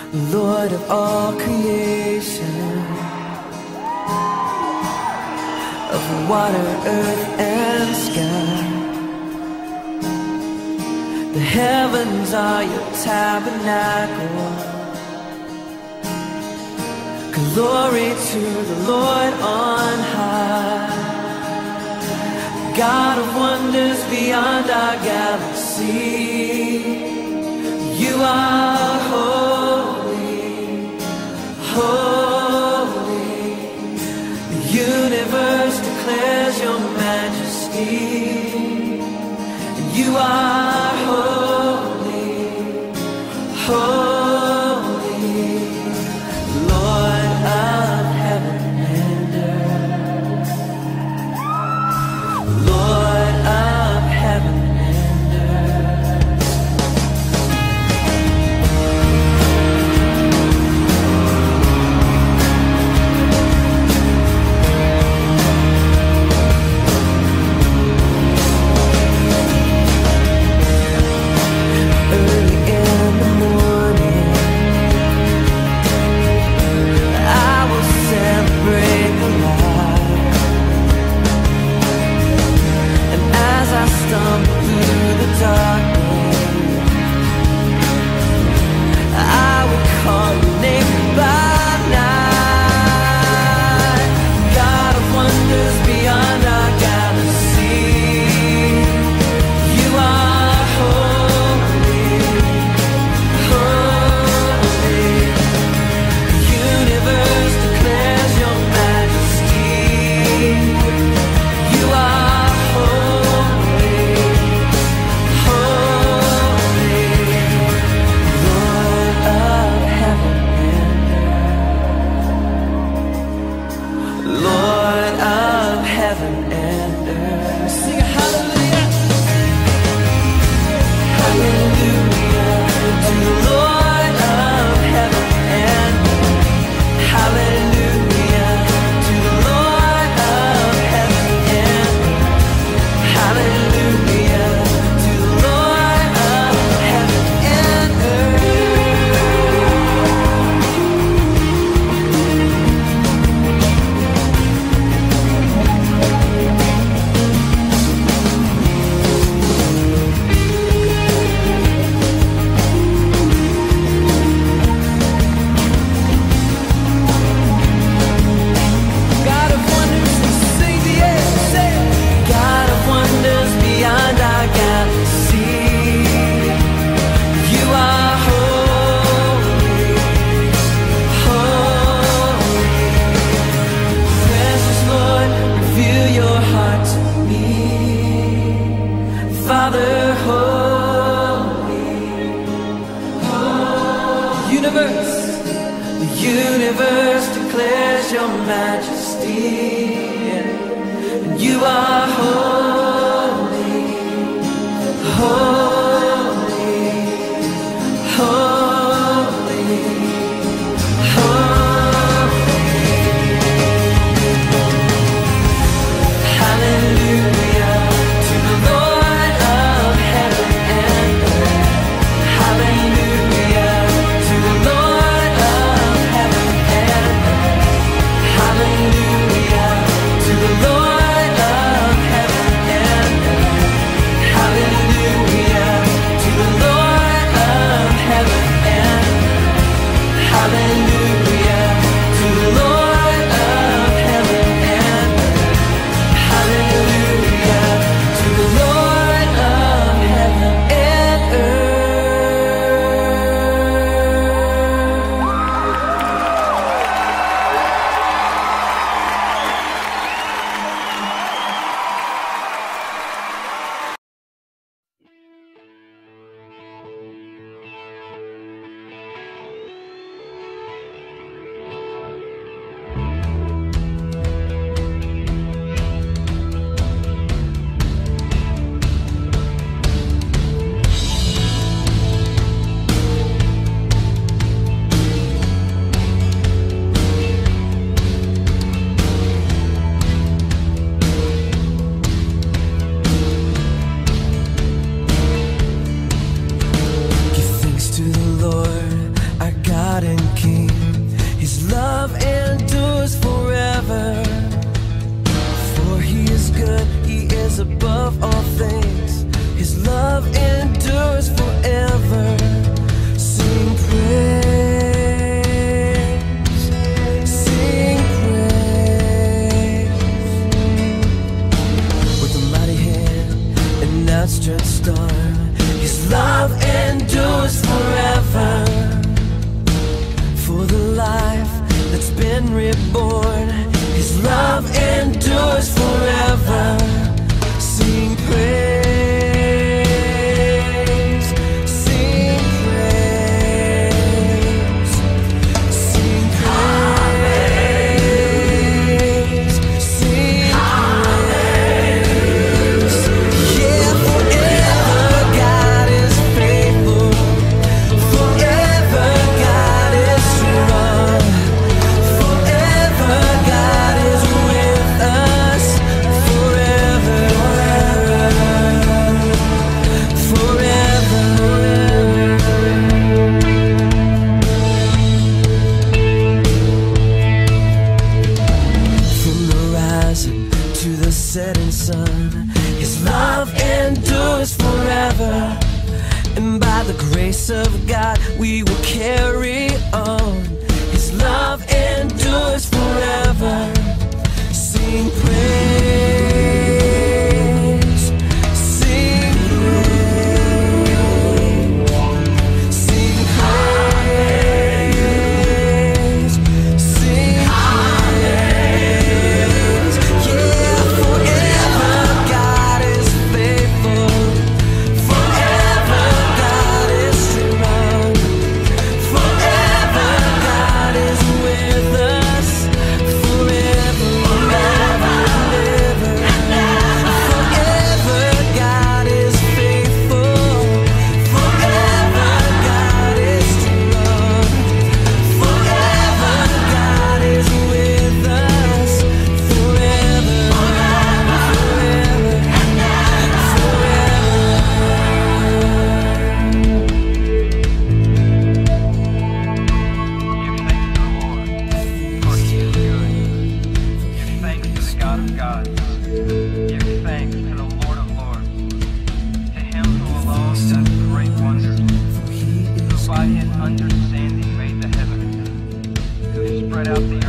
Lord of all creation, of water, earth, and sky. The heavens are your tabernacle. Glory to the Lord on high. God of wonders beyond our galaxy, you are holy, holy. The universe declares your majesty. You are holy, holy, Lord of heaven and earth, Lord of heaven and earth. Early in the morning, I will celebrate the light. And as I stumble through the darkness, I will call your name by night. God of wonders beyond our galaxy, you are holy, holy. The universe declares your majesty. You are holy, holy, Lord of heaven and earth, Lord of heaven and earth. Sing a hallelujah, hallelujah to the Lord of heaven and earth. Hallelujah to the Lord of heaven and earth. Hallelujah to the Lord of heaven and God of wonders, sing the air, say it. God of wonders beyond our galaxy, you are holy, holy. Precious Lord, reveal your heart to me. Father, holy, holy. The universe declares your majesty. And you are holy, holy, holy, holy. Hallelujah to the Lord of heaven and earth. Hallelujah to the Lord of heaven and earth. Hallelujah to the Lord of heaven and earth. Hallelujah. above all things. His love endures forever. Sing praise, sing praise. With a mighty hand and outstretched arm, His love endures forever. For the life that's been reborn, His love endures forever. Sing praise, sing praise, sing praise, sing praise. Yeah, forever God is faithful. Forever God is strong. Forever God is with us. Forever, forever. From the rising to the setting sun, His love endures forever. And by the grace of God, we will carry on. His love endures forever. Sing praise, sing praise, sing praise, sing praise. Yeah, forever God is faithful. Forever God is strong. Forever God is with us. Forever, forever, forever God is faithful. Forever God is strong. Forever God is with us. Forever, forever, Give thanks to the Lord, for He is good. Give thanks to the God of gods. Give thanks to the Lord of lords. To Him who alone does great wonders. Who by His understanding made the heavens. Who spread out the